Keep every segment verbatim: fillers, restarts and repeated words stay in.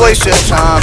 waste your time.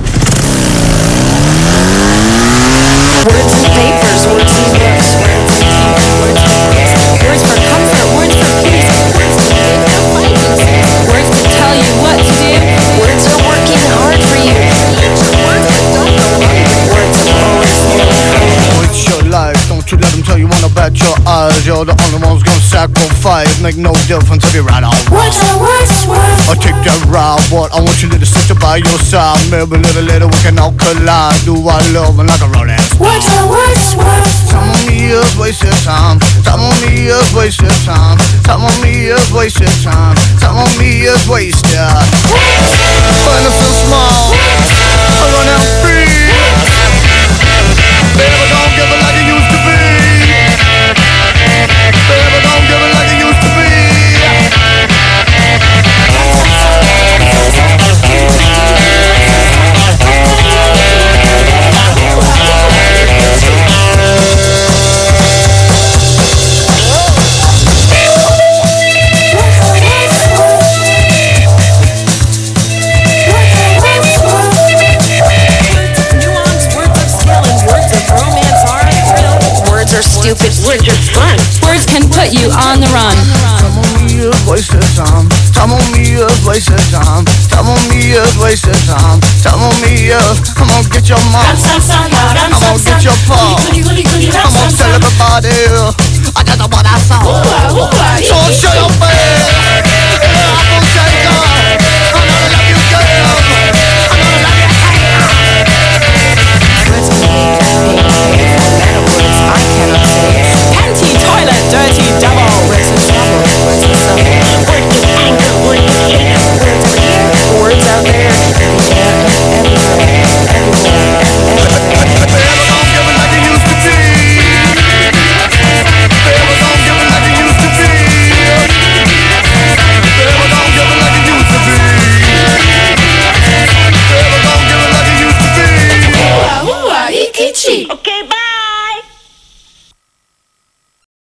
Words and papers, words and books, words and paper, words and books. Words for comfort, words for peace, words to make no fighting sense. Words to tell you what to do, words are working hard for you. Words that don't go hungry, words are always there. It's your life, don't you let them tell you one about your eyes. You're the only one's gonna sacrifice. Make no difference if you're right or wrong. Words are words, words. I'll take that ride, but I want you to sit by your side. Maybe a little later we can all collide. Do I love and like a romance? Words are words, words. Time on me is waste your time. Time on me is waste your time. Time on me is waste your time. Time on me is wasted. When I feel small, I run out free. Baby, don't give it like it used to be. Baby, don't give it like it used to be. Stupid, words are fun. Words can put you on the run. Time on me is wasted time. Time on me is wasted time. Time on me is wasted time. Time on me is. I'm gonna get your mom. I'm gonna get your paw. I'm gonna tell everybody. I just want that song.